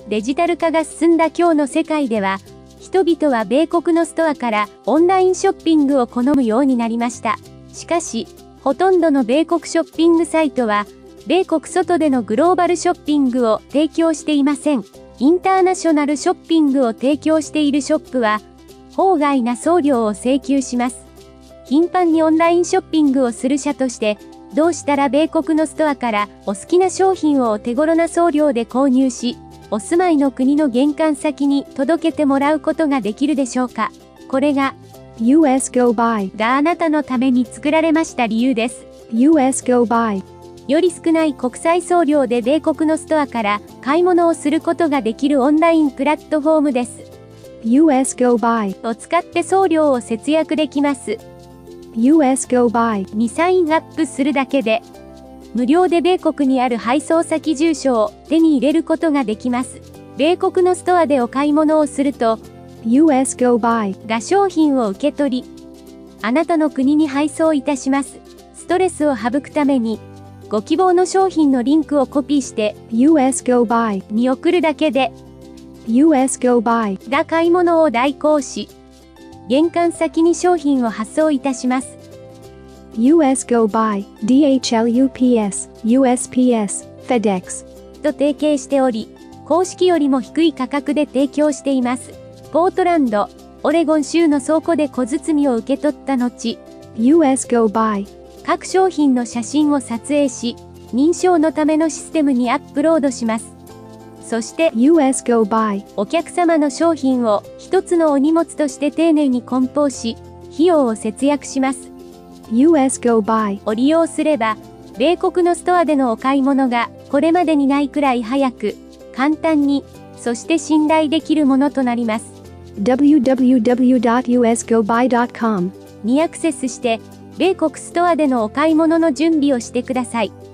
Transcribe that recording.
デジタル化が進んだ今日の世界では、人々は米国のストアからオンラインショッピングを好むようになりました。しかし、ほとんどの米国ショッピングサイトは、米国外でのグローバルショッピングを提供していません。インターナショナルショッピングを提供しているショップは、法外な送料を請求します。頻繁にオンラインショッピングをする者として、どうしたら米国のストアからお好きな商品をお手頃な送料で購入し、お住まいの国の玄関先に届けてもらうことができるでしょうか。これが US Go By があなたのために作られました理由です。 US Go By より少ない国際送料で米国のストアから買い物をすることができるオンラインプラットフォームです。 US Go By を使って送料を節約できます。 US Go By にサインアップするだけで、無料で米国にある配送先住所を手に入れることができます。米国のストアでお買い物をすると、 US Go By が商品を受け取り、あなたの国に配送いたします。ストレスを省くために、ご希望の商品のリンクをコピーして、 US Go By に送るだけで、 US Go By が買い物を代行し、玄関先に商品を発送いたします。 US Go By DHL UPS USPS FedEx と提携しており、公式よりも低い価格で提供しています。ポートランド、オレゴン州の倉庫で小包を受け取った後、 US Go By 各商品の写真を撮影し、認証のためのシステムにアップロードします。そして、 US Go By お客様の商品を一つのお荷物として丁寧に梱包し、費用を節約します。 US Go By を利用すれば、米国のストアでのお買い物がこれまでにないくらい早く、簡単に、そして信頼できるものとなります。 www.usgoby.com にアクセスして、米国ストアでのお買い物の準備をしてください。